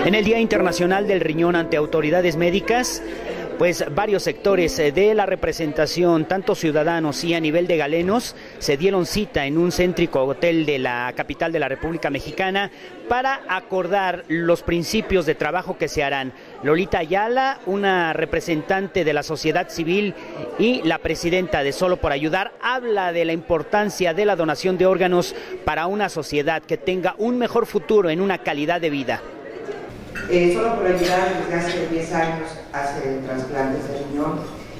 En el Día Internacional del Riñón ante autoridades médicas, pues varios sectores de la representación, tanto ciudadanos y a nivel de galenos, se dieron cita en un céntrico hotel de la capital de la República Mexicana para acordar los principios de trabajo que se harán. Lolita Ayala, una representante de la sociedad civil y la presidenta de Solo por Ayudar, habla de la importancia de la donación de órganos para una sociedad que tenga un mejor futuro en una calidad de vida. Solo por Ayudar, desde hace 10 años, hace trasplantes de riñón.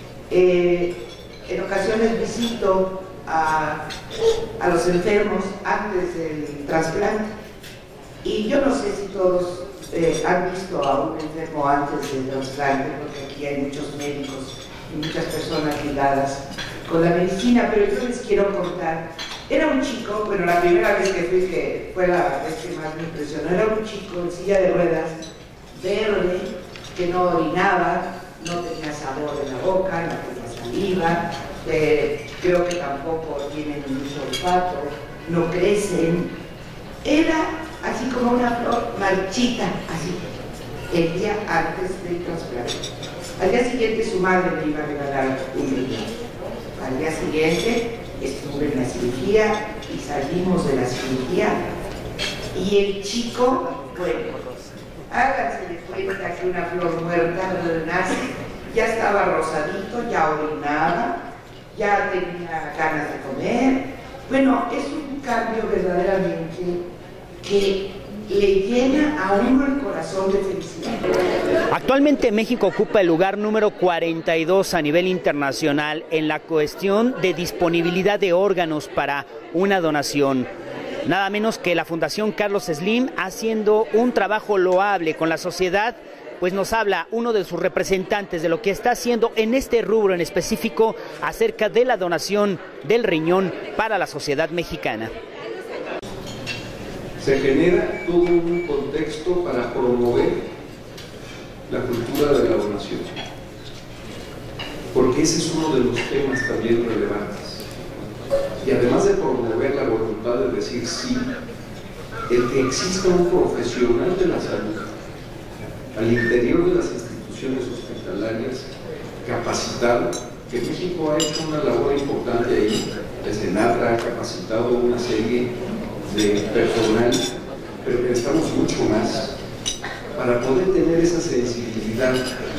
En ocasiones visito a los enfermos antes del trasplante y yo no sé si todos han visto a un enfermo antes del trasplante, porque aquí hay muchos médicos y muchas personas ligadas con la medicina, pero yo les quiero contar. Era un chico, bueno, la primera vez que fui, que fue la vez que más me impresionó, era un chico en silla de ruedas, verde, que no orinaba, no tenía sabor en la boca, no tenía saliva, creo que tampoco tienen mucho olfato, no crecen. Era así como una flor marchita, así, el día antes del trasplante. Al día siguiente su madre le iba a regalar un riñón. Al día siguiente estuve en la cirugía y salimos de la cirugía y el chico, bueno, háganse de cuenta que una flor muerta nace, ya estaba rosadito, ya orinaba, ya tenía ganas de comer. Bueno, es un cambio verdaderamente que le llena a uno el corazón de felicidad. Actualmente México ocupa el lugar número 42 a nivel internacional en la cuestión de disponibilidad de órganos para una donación. Nada menos que la Fundación Carlos Slim, haciendo un trabajo loable con la sociedad, pues nos habla uno de sus representantes de lo que está haciendo en este rubro en específico acerca de la donación del riñón para la sociedad mexicana. Se genera todo un contexto para promover la cultura de la donación, porque ese es uno de los temas también relevantes. Y además de promover la voluntad de decir sí, el que exista un profesional de la salud al interior de las instituciones hospitalarias capacitado, que México ha hecho una labor importante ahí, desde NATRA ha capacitado una serie de personal, pero necesitamos mucho más para poder tener esa sensibilidad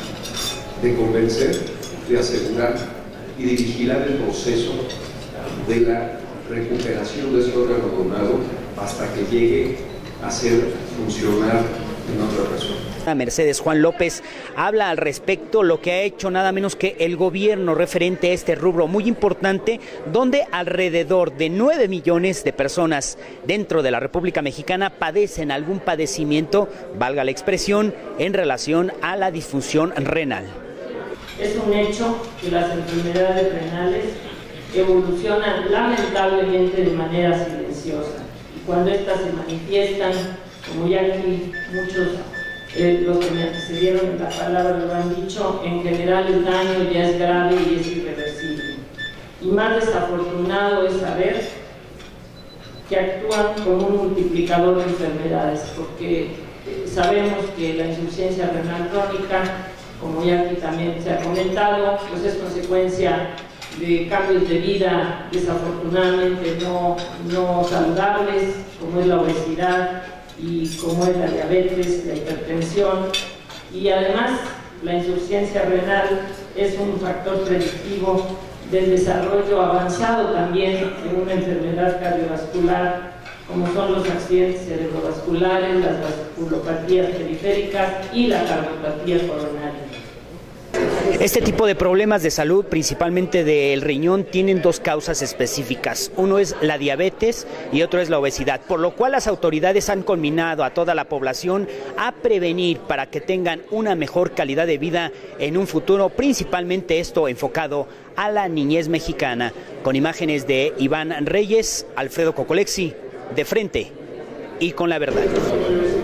de convencer, de asegurar y de vigilar el proceso de la recuperación de ese órgano donado hasta que llegue a ser funcionar en otra persona. Mercedes Juan López habla al respecto lo que ha hecho nada menos que el gobierno referente a este rubro muy importante, donde alrededor de 9 millones de personas dentro de la República Mexicana padecen algún padecimiento, valga la expresión, en relación a la disfunción renal. Es un hecho que las enfermedades renales evolucionan lamentablemente de manera silenciosa y cuando estas se manifiestan, como ya aquí muchos los que me antecedieron en la palabra lo han dicho, en general el daño ya es grave y es irreversible. Y más desafortunado es saber que actúan como un multiplicador de enfermedades, porque sabemos que la insuficiencia renal crónica, como ya aquí también se ha comentado, pues es consecuencia de cambios de vida desafortunadamente no saludables, como es la obesidad y como es la diabetes, la hipertensión, y además la insuficiencia renal es un factor predictivo del desarrollo avanzado también de una enfermedad cardiovascular, como son los accidentes cerebrovasculares, las vasculopatías periféricas y la cardiopatía coronaria. Este tipo de problemas de salud, principalmente del riñón, tienen dos causas específicas. Uno es la diabetes y otro es la obesidad, por lo cual las autoridades han conminado a toda la población a prevenir para que tengan una mejor calidad de vida en un futuro, principalmente esto enfocado a la niñez mexicana. Con imágenes de Iván Reyes, Alfredo Cocolexi, de frente y con la verdad.